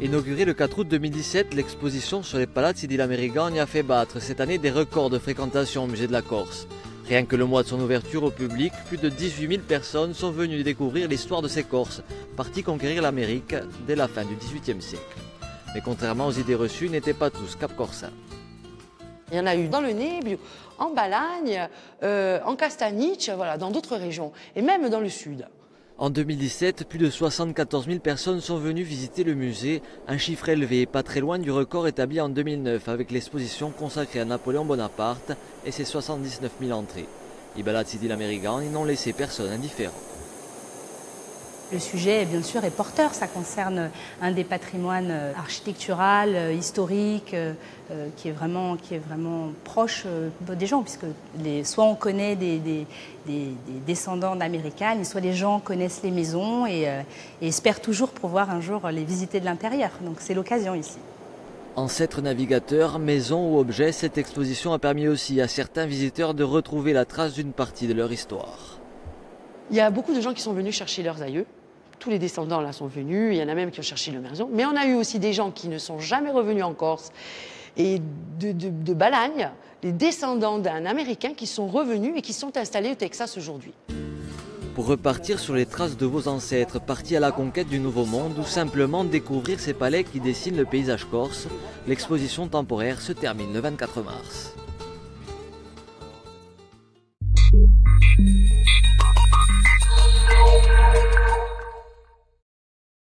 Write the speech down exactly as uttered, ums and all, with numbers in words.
Inaugurée le quatre août deux mille dix-sept, l'exposition sur les palazzi di Lamerigagne a fait battre cette année des records de fréquentation au musée de la Corse. Rien que le mois de son ouverture au public, plus de dix-huit mille personnes sont venues découvrir l'histoire de ces Corses, partis conquérir l'Amérique dès la fin du dix-huitième siècle. Mais contrairement aux idées reçues, n'étaient pas tous cap-corsins. Il y en a eu dans le Nebbio, en Balagne, euh, en Castaniche, voilà, dans d'autres régions, et même dans le sud. En deux mille dix-sept, plus de soixante-quatorze mille personnes sont venues visiter le musée, un chiffre élevé, pas très loin du record établi en deux mille neuf avec l'exposition consacrée à Napoléon Bonaparte et ses soixante-dix-neuf mille entrées. I Palazzi di Lamerigagne n'ont laissé personne indifférent. Le sujet, bien sûr, est porteur. Ça concerne un des patrimoines architectural, historique, euh, qui, est vraiment, qui est vraiment proche euh, des gens, puisque les, soit on connaît des, des, des, des descendants d'Américains, soit les gens connaissent les maisons et, euh, et espèrent toujours pouvoir un jour les visiter de l'intérieur. Donc c'est l'occasion ici. Ancêtres navigateurs, maisons ou objets, cette exposition a permis aussi à certains visiteurs de retrouver la trace d'une partie de leur histoire. Il y a beaucoup de gens qui sont venus chercher leurs aïeux. Tous les descendants là sont venus, il y en a même qui ont cherché le maison. Mais on a eu aussi des gens qui ne sont jamais revenus en Corse. Et de, de, de Balagne, les descendants d'un Américain qui sont revenus et qui sont installés au Texas aujourd'hui. Pour repartir sur les traces de vos ancêtres partis à la conquête du Nouveau Monde ou simplement découvrir ces palais qui dessinent le paysage corse, l'exposition temporaire se termine le vingt-quatre mars.